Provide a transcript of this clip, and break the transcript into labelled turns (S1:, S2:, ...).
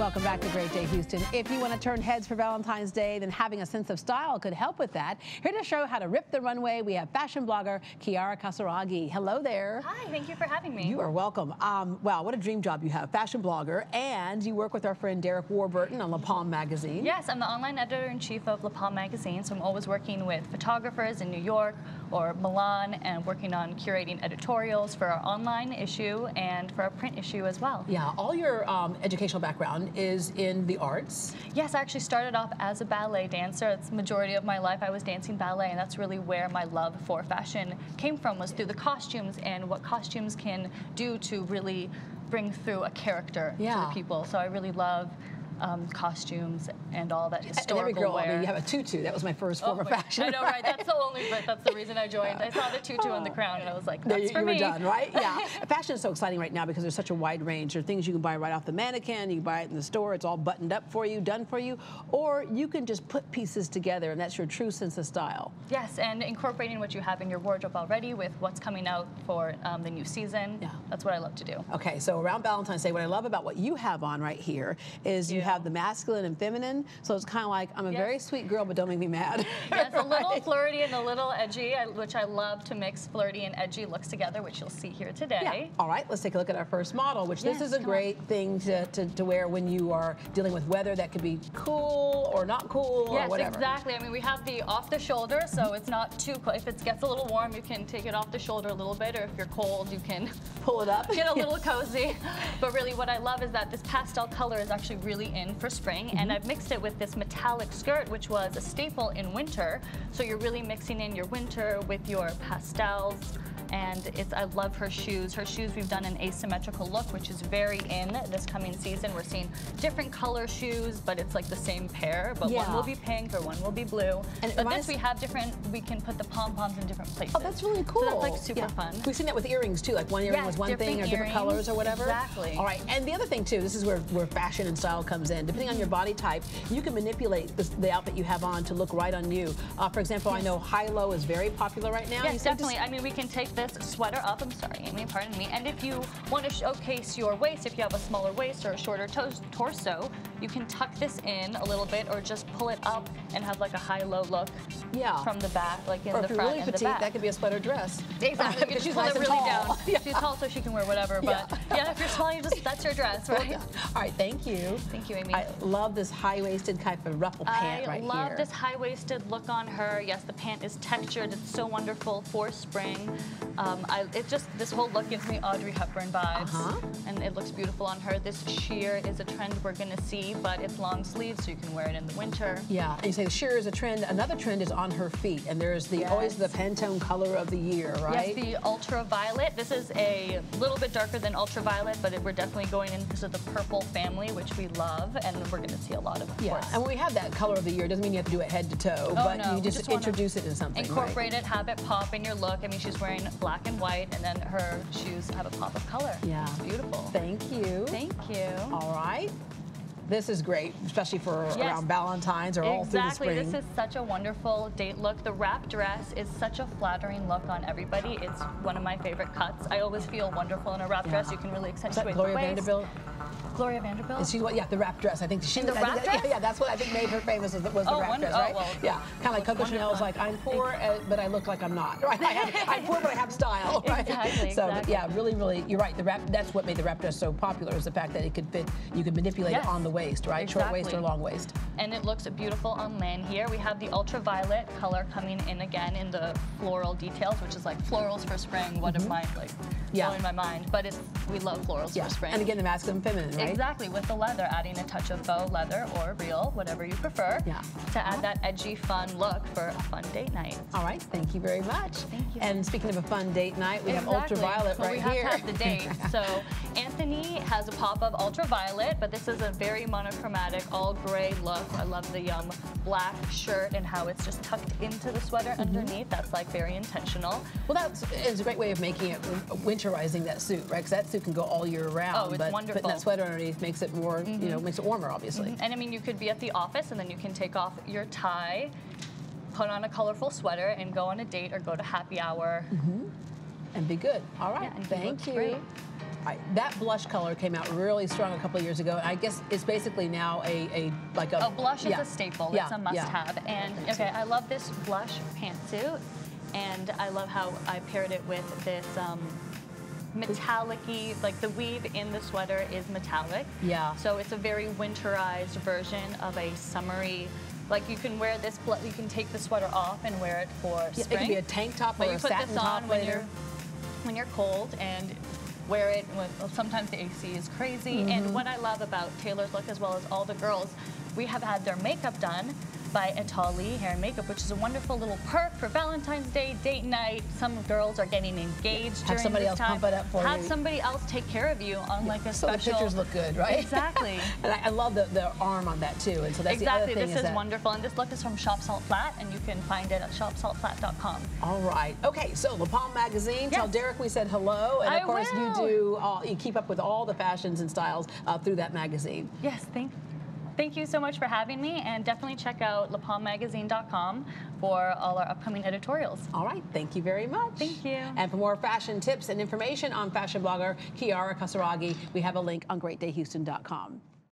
S1: Welcome back to Great Day Houston. If you want to turn heads for Valentine's Day, then having a sense of style could help with that. Here to show how to rip the runway, we have fashion blogger Kiara Kasaragi. Hello there.
S2: Hi, thank you for having me.
S1: You are welcome. Wow, what a dream job you have. Fashion blogger, and you work with our friend Derek Warburton on La Palm magazine.
S2: Yes, I'm the online editor-in-chief of La Palm magazine, so I'm always working with photographers in New York or Milan and working on curating editorials for our online issue and for our print issue as well.
S1: Yeah, all your educational background is in the arts.
S2: Yes, I actually started off as a ballet dancer. It's the majority of my life I was dancing ballet, and that's really where my love for fashion came from, was through the costumes and what costumes can do to really bring through a character to the people. So I really love costumes and all that historical
S1: and every girl,
S2: wear.
S1: I mean, you have a tutu. That was my first form of fashion.
S2: I know, right? That's the only, but that's the reason I joined. I saw the tutu and the crown, and I was like, that's for me.
S1: You were done, right? Yeah. Fashion is so exciting right now because there's such a wide range. There are things you can buy right off the mannequin. You can buy it in the store. It's all buttoned up for you, done for you. Or you can just put pieces together, and that's your true sense of style.
S2: Yes, and incorporating what you have in your wardrobe already with what's coming out for the new season. Yeah. That's what I love to do.
S1: Okay, so around Valentine's Day, what I love about what you have on right here is you have the masculine and feminine. So it's kind of like, I'm a very sweet girl, but don't make me mad.
S2: Yes, a little flirty and a little edgy, which I love to mix flirty and edgy looks together, which you'll see here today.
S1: Yeah. All right, let's take a look at our first model, which this is a great thing to wear when you are dealing with weather that could be cool or not cool or whatever.
S2: Yes, exactly. I mean, we have the off the shoulder, so it's not too cold. If it gets a little warm, you can take it off the shoulder a little bit, or if you're cold, you can
S1: pull it up.
S2: Get a little cozy. But really what I love is that this pastel color is actually really in for spring, and I've mixed it with this metallic skirt, which was a staple in winter. So you're really mixing in your winter with your pastels. And I love her shoes. Her shoes, we've done an asymmetrical look, which is very in this coming season. We're seeing different color shoes, but it's like the same pair, but one will be pink or one will be blue. And but this we have different, we can put the pom-poms in different places.
S1: Oh, that's really cool.
S2: So that's like super fun.
S1: We've seen that with earrings too, like one earring was one thing or different colors or whatever.
S2: Exactly.
S1: All right, and the other thing too, this is where fashion and style comes in. Depending on your body type, you can manipulate the outfit you have on to look right on you. For example, I know high-low is very popular right now.
S2: Yes, definitely. I mean, we can take this sweater up, I'm sorry, Amy, pardon me, and if you want to showcase your waist, if you have a smaller waist or a shorter torso, you can tuck this in a little bit or just pull it up and have like a high-low look from the back, like in the front and the back. Or if you're really petite,
S1: that could be a sweater dress.
S2: Exactly, you can just pull it really down. She's tall, so she can wear whatever, but if you're small, that's your dress, right?
S1: All right, thank you.
S2: Thank you, Amy.
S1: I love this high-waisted type of ruffle pant right here.
S2: I love this high-waisted look on her. Yes, the pant is textured. It's so wonderful for spring. It's just, this whole look gives me Audrey Hepburn vibes, and it looks beautiful on her. This sheer is a trend we're going to see, but it's long sleeves, so you can wear it in the winter.
S1: Yeah, and you say the sheer is a trend. Another trend is on her feet, and there's always the Pantone color of the year, right?
S2: Yes, the ultraviolet. This is a little bit darker than ultraviolet, but we're definitely going into the purple family, which we love, and we're going to see a lot of course.
S1: And when we have that color of the year, it doesn't mean you have to do it head to toe, but you just introduce it in something.
S2: Incorporate it, have it pop in your look. I mean, she's wearing black and white, and then her shoes have a pop of color.
S1: Yeah.
S2: It's beautiful.
S1: Thank you.
S2: Thank you.
S1: All right. This is great, especially for around Valentine's or all through the spring.
S2: Exactly. This is such a wonderful date look. The wrap dress is such a flattering look on everybody. It's one of my favorite cuts. I always feel wonderful in a wrap dress. You can really accentuate the waist.
S1: Gloria Vanderbilt?
S2: Gloria Vanderbilt?
S1: Is she the wrap dress. I think she
S2: the wrap dress?
S1: Yeah, that's what I think made her famous was the wrap dress, right?
S2: Well,
S1: yeah, kind of like Coco Chanel's like, I'm poor, but I look like I'm not, right? I'm poor, but I have style, right?
S2: Exactly,
S1: so, yeah, really, really, you're right. The wrap, that's what made the wrap dress so popular, is the fact that it could fit, you could manipulate it on the waist, right?
S2: Exactly.
S1: Short waist or long waist.
S2: And it looks beautiful on land here. We have the ultraviolet color coming in again in the floral details, which is like florals for spring. What am I like blowing my mind? But we love florals for spring.
S1: And again, the masculine and feminine, right?
S2: Exactly, with the leather, adding a touch of faux leather or real, whatever you prefer, to add that edgy, fun look for a fun date night.
S1: All right, thank you very much.
S2: Thank you.
S1: And speaking of a fun date night, we have ultraviolet right here.
S2: We have to have the date. So Anthony has a pop of ultraviolet, but this is a very monochromatic, all gray look. I love the black shirt and how it's just tucked into the sweater underneath. That's like very intentional.
S1: Well, it's a great way of making it winterizing that suit, right? Because that suit can go all year round.
S2: Oh, it's wonderful.
S1: Putting that sweater underneath makes it more, you know, makes it warmer, obviously.
S2: And I mean, you could be at the office and then you can take off your tie, put on a colorful sweater, and go on a date or go to happy hour.
S1: And be good. All right.
S2: Yeah, and
S1: thank you.
S2: Great.
S1: That blush color came out really strong a couple of years ago. I guess it's basically now a
S2: blush is a staple. It's a must-have. And okay, I love this blush pantsuit, and I love how I paired it with this metallic-y, like the weave in the sweater is metallic.
S1: Yeah.
S2: So it's a very winterized version of a summery. Like you can wear this, you can take the sweater off and wear it for spring.
S1: It could be a tank top or a satin top later.
S2: When you're cold, and wear it when sometimes the AC is crazy. And what I love about Taylor's look, as well as all the girls, we have had their makeup done by Atali Hair and Makeup, which is a wonderful little perk for Valentine's Day, date night. Some girls are getting engaged during
S1: somebody
S2: this
S1: else
S2: time.
S1: pump it up for you.
S2: Have somebody else take care of you on like a special.
S1: So the pictures look good, right?
S2: Exactly.
S1: And I love the arm on that too. And so that's the other thing.
S2: This is wonderful. And this look is from Shop Salt Flat, and you can find it at shopsaltflat.com.
S1: All right. Okay. So La Palm Magazine. Tell Derek we said hello, and of course you keep up with all the fashions and styles through that magazine.
S2: Yes. Thank you so much for having me, and definitely check out lapalmmagazine.com for all our upcoming editorials.
S1: All right, thank you very much.
S2: Thank you.
S1: And for more fashion tips and information on fashion blogger Kiara Kasaragi, we have a link on greatdayhouston.com.